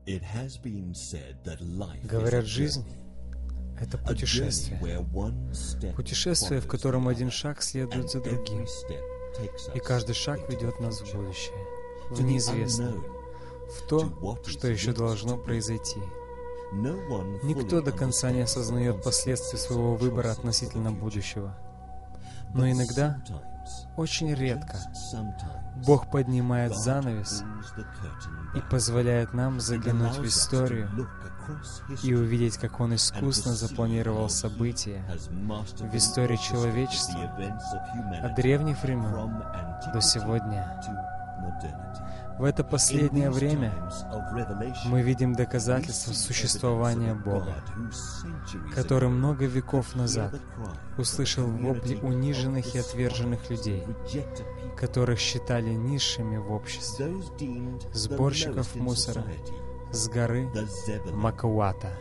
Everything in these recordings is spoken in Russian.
Говорят, жизнь — это путешествие. Путешествие, в котором один шаг следует за другим. И каждый шаг ведет нас в будущее, в неизвестное, в то, что еще должно произойти. Никто до конца не осознает последствий своего выбора относительно будущего. Но иногда, очень редко, Бог поднимает занавес и позволяет нам заглянуть в историю и увидеть, как Он искусно запланировал события в истории человечества от древних времен до сегодня. В это последнее время мы видим доказательства существования Бога, который много веков назад услышал вопли униженных и отверженных людей, которых считали низшими в обществе, сборщиков мусора с горы Макуата.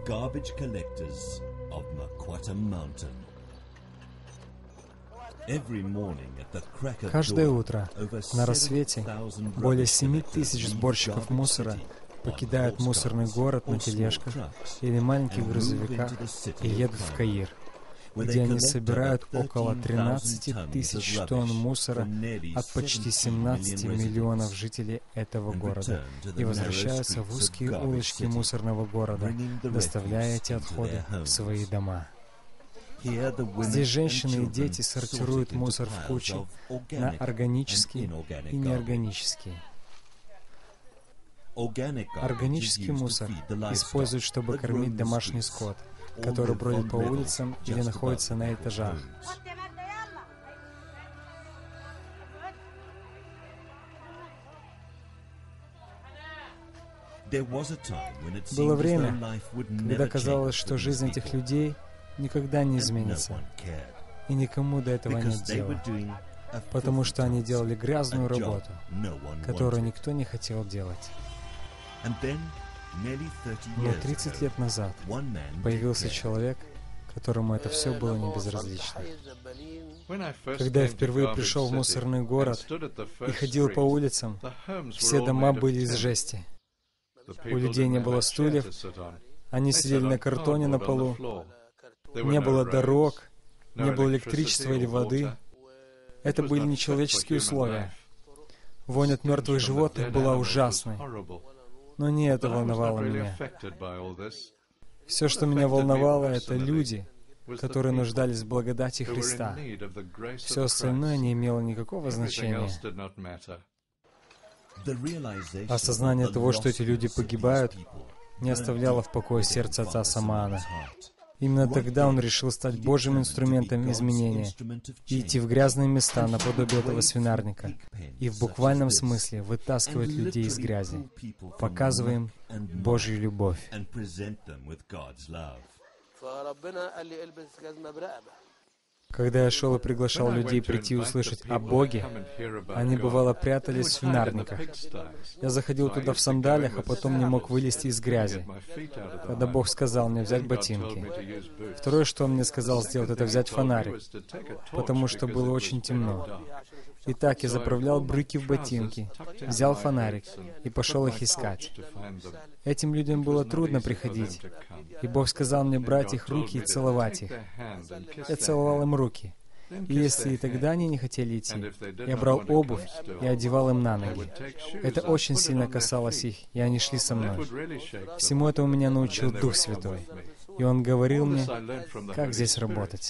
Каждое утро на рассвете более 7000 сборщиков мусора покидают мусорный город на тележках или маленьких грузовиках и едут в Каир, где они собирают около 13 000 тонн мусора от почти 17 миллионов жителей этого города и возвращаются в узкие улочки мусорного города, доставляя эти отходы в свои дома. Здесь женщины и дети сортируют мусор в кучи на органический и неорганический. Органический мусор используют, чтобы кормить домашний скот, который бродит по улицам или находится на этажах. Было время, когда казалось, что жизнь этих людей никогда не изменится, и никому до этого нет дела, потому что они делали грязную работу, которую никто не хотел делать. Но 30 лет назад появился человек, которому это все было не безразлично. Когда я впервые пришел в мусорный город и ходил по улицам, все дома были из жести. У людей не было стульев, они сидели на картоне на полу, не было дорог, не было электричества или воды. Это были нечеловеческие условия. Вонь от мертвых животных была ужасной. Но не это волновало меня. Все, что меня волновало, это люди, которые нуждались в благодати Христа. Все остальное не имело никакого значения. Осознание того, что эти люди погибают, не оставляло в покое сердце отца Самаана. Именно тогда он решил стать Божьим инструментом изменения и идти в грязные места наподобие этого свинарника и в буквальном смысле вытаскивать людей из грязи, показывая им Божью любовь. Когда я шел и приглашал людей прийти и услышать о Боге, они, бывало, прятались в свинарниках. Я заходил туда в сандалиях, а потом не мог вылезти из грязи. Тогда Бог сказал мне взять ботинки. Второе, что Он мне сказал сделать, это взять фонарик, потому что было очень темно. Итак, я заправлял брюки в ботинки, взял фонарик и пошел их искать. Этим людям было трудно приходить, и Бог сказал мне брать их руки и целовать их. Я целовал им руки. И если и тогда они не хотели идти, я брал обувь и одевал им на ноги. Это очень сильно касалось их, и они шли со мной. Всему этому меня научил Дух Святой. И Он говорил мне, как здесь работать.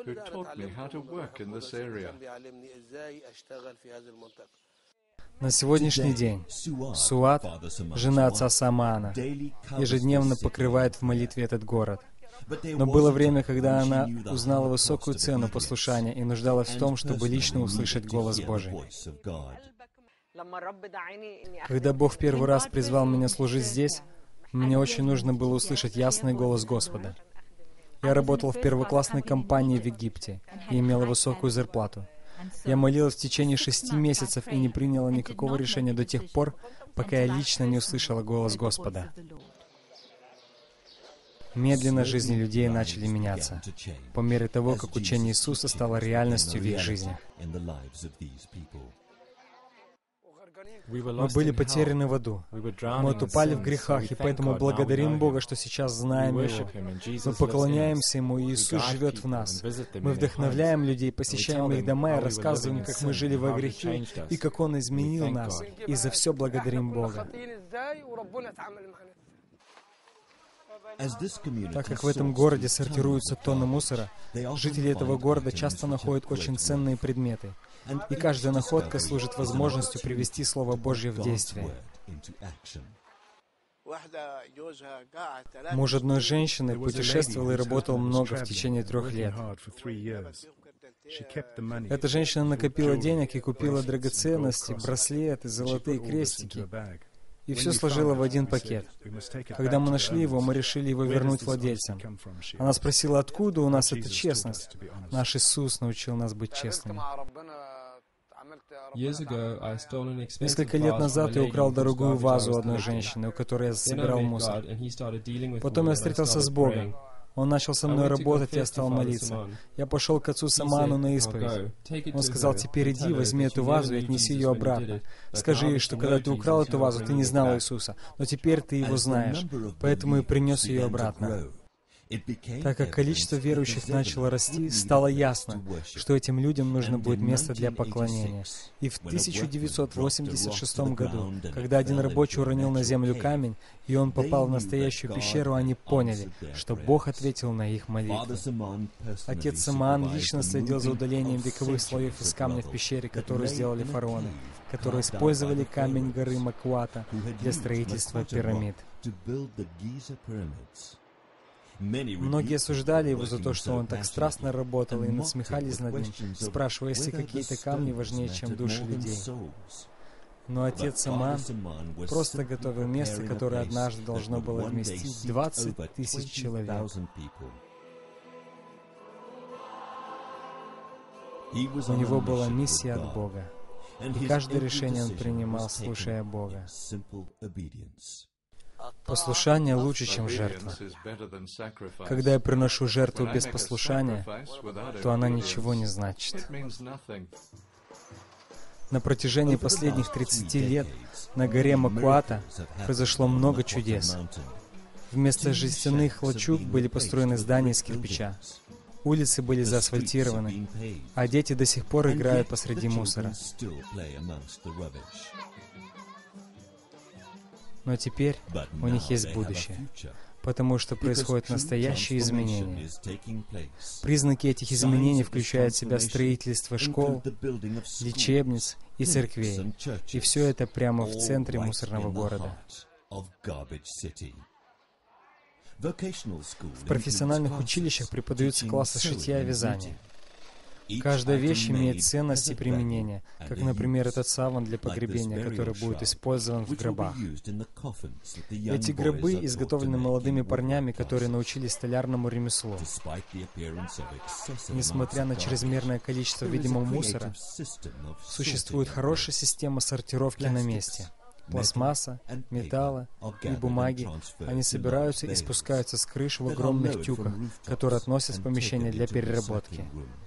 На сегодняшний день Суат, жена отца Самаана, ежедневно покрывает в молитве этот город. Но было время, когда она узнала высокую цену послушания и нуждалась в том, чтобы лично услышать голос Божий. Когда Бог в первый раз призвал меня служить здесь, мне очень нужно было услышать ясный голос Господа. Я работал в первоклассной компании в Египте и имела высокую зарплату. Я молилась в течение 6 месяцев и не приняла никакого решения до тех пор, пока я лично не услышала голос Господа. Медленно жизни людей начали меняться, по мере того, как учение Иисуса стало реальностью в их жизнях. Мы были потеряны в аду. Мы утопали в грехах, и поэтому благодарим Бога, что сейчас знаем Его. Мы поклоняемся Ему, и Иисус живет в нас. Мы вдохновляем людей, посещаем их дома и рассказываем, как мы жили во грехе, и как Он изменил нас. И за все благодарим Бога. Так как в этом городе сортируются тонны мусора, жители этого города часто находят очень ценные предметы. И каждая находка служит возможностью привести Слово Божье в действие. Муж одной женщины путешествовал и работал много в течение 3 лет. Эта женщина накопила денег и купила драгоценности, браслеты, золотые крестики. И все сложила в один пакет. Когда мы нашли его, мы решили его вернуть владельцам. Она спросила, откуда у нас эта честность. Наш Иисус научил нас быть честными. Несколько лет назад я украл дорогую вазу у одной женщины, у которой я собирал мусор. Потом я встретился с Богом. Он начал со мной работать, и я стал молиться. Я пошел к отцу Самаану на исповедь. Он сказал, теперь иди, возьми эту вазу и отнеси ее обратно. Скажи ей, что когда ты украл эту вазу, ты не знал Иисуса, но теперь ты Его знаешь, поэтому и принес ее обратно. Так как количество верующих начало расти, стало ясно, что этим людям нужно будет место для поклонения. И в 1986 году, когда один рабочий уронил на землю камень, и он попал в настоящую пещеру, они поняли, что Бог ответил на их молитвы. Отец Самаан лично следил за удалением вековых слоев из камня в пещере, которую сделали фараоны, которые использовали камень горы Макуата для строительства пирамид. Многие осуждали его за то, что он так страстно работал, и насмехались над ним, спрашивая, если какие-то камни важнее, чем души людей. Но отец Самаан просто готовил место, которое однажды должно было вместить 20 000 человек. У него была миссия от Бога, и каждое решение он принимал, слушая Бога. Послушание лучше, чем жертва. Когда я приношу жертву без послушания, то она ничего не значит. На протяжении последних 30 лет на горе Макуата произошло много чудес. Вместо жестяных лачуг были построены здания из кирпича. Улицы были заасфальтированы, а дети до сих пор играют посреди мусора. Но теперь у них есть будущее, потому что происходят настоящие изменения. Признаки этих изменений включают в себя строительство школ, лечебниц и церквей. И все это прямо в центре мусорного города. В профессиональных училищах преподаются классы шитья и вязания. Каждая вещь имеет ценность и применение, как, например, этот саван для погребения, который будет использован в гробах. Эти гробы изготовлены молодыми парнями, которые научились столярному ремеслу. Несмотря на чрезмерное количество видимого мусора, существует хорошая система сортировки на месте. Пластмасса, металла и бумаги, они собираются и спускаются с крыш в огромных тюках, которые относят в помещение для переработки.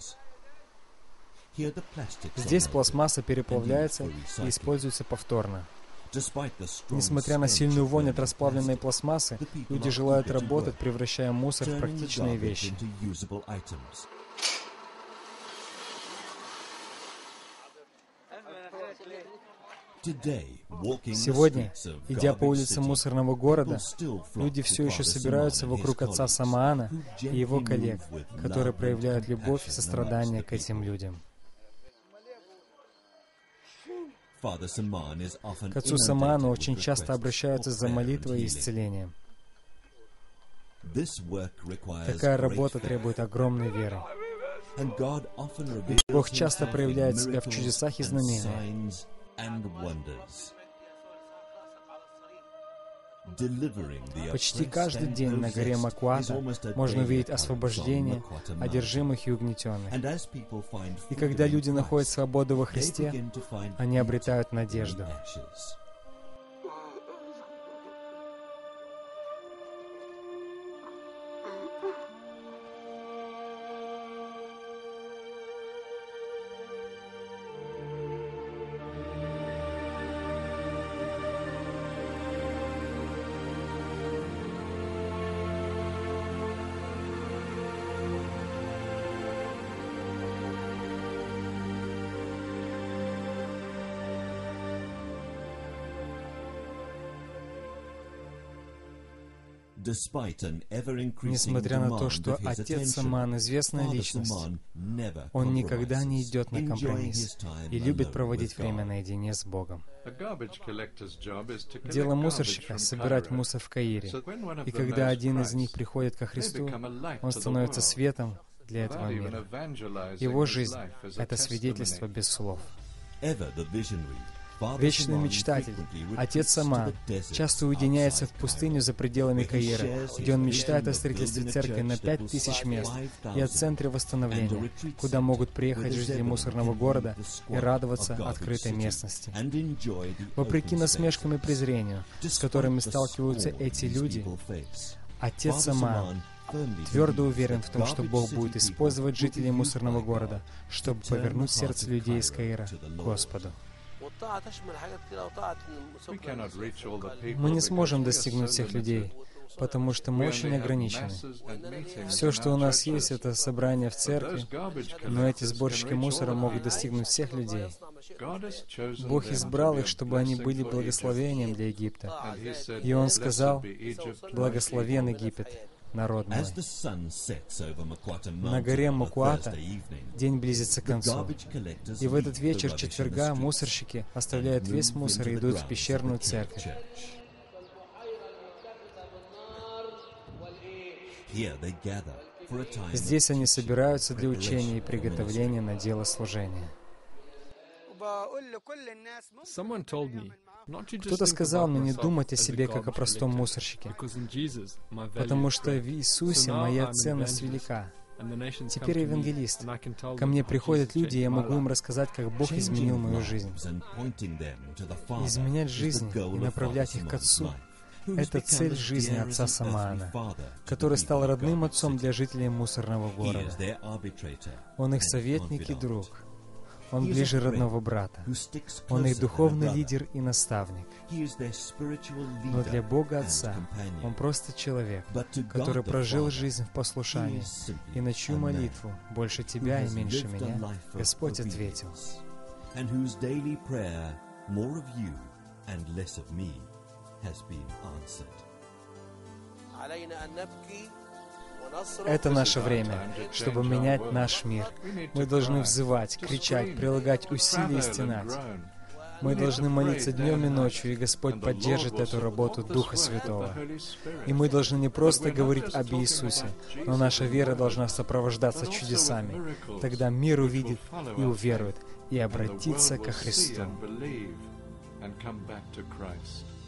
Здесь пластмасса переплавляется и используется повторно. Несмотря на сильную вонь от расплавленной пластмассы, люди желают работать, превращая мусор в практичные вещи. Сегодня, идя по улицам мусорного города, люди все еще собираются вокруг отца Самаана и его коллег, которые проявляют любовь и сострадание к этим людям. К отцу Самаану очень часто обращаются за молитвой и исцелением. Такая работа требует огромной веры. Бог часто проявляет себя в чудесах и знамениях. Почти каждый день на горе Макуата можно увидеть освобождение одержимых и угнетенных. И когда люди находят свободу во Христе, они обретают надежду. Несмотря на то, что отец Саман — известная личность, он никогда не идет на компромисс и любит проводить время наедине с Богом. Дело мусорщика — собирать мусор в Каире, и когда один из них приходит ко Христу, он становится светом для этого мира. Его жизнь — это свидетельство без слов. Вечный мечтатель, отец Саман, часто уединяется в пустыню за пределами Каира, где он мечтает о строительстве церкви на 5000 мест и о центре восстановления, куда могут приехать жители мусорного города и радоваться открытой местности. Вопреки насмешкам и презрению, с которыми сталкиваются эти люди, отец Саман твердо уверен в том, что Бог будет использовать жителей мусорного города, чтобы повернуть сердце людей из Каира к Господу. Мы не сможем достигнуть всех людей, потому что мы очень ограничены. Все, что у нас есть, это собрание в церкви, но эти сборщики мусора могут достигнуть всех людей. Бог избрал их, чтобы они были благословением для Египта. И Он сказал: «Благословен Египет, народ мой». На горе Макуата день близится к концу. И в этот вечер четверга мусорщики оставляют весь мусор и идут в пещерную церковь. Здесь они собираются для учения и приготовления на дело служения. Кто-то сказал мне не думать о себе, как о простом мусорщике, потому что в Иисусе моя ценность велика. Теперь я евангелист. Ко мне приходят люди, и я могу им рассказать, как Бог изменил мою жизнь. Изменять жизни и направлять их к Отцу — это цель жизни отца Самана, который стал родным отцом для жителей мусорного города. Он их советник и друг. Он ближе родного брата. Он их духовный лидер и наставник. Но для Бога Отца Он просто человек, который прожил жизнь в послушании, и на чью молитву «больше тебя и меньше меня» Господь ответил. Это наше время, чтобы менять наш мир. Мы должны взывать, кричать, прилагать усилия и стенать. Мы должны молиться днем и ночью, и Господь поддержит эту работу Духа Святого. И мы должны не просто говорить об Иисусе, но наша вера должна сопровождаться чудесами. Тогда мир увидит и уверует, и обратится ко Христу.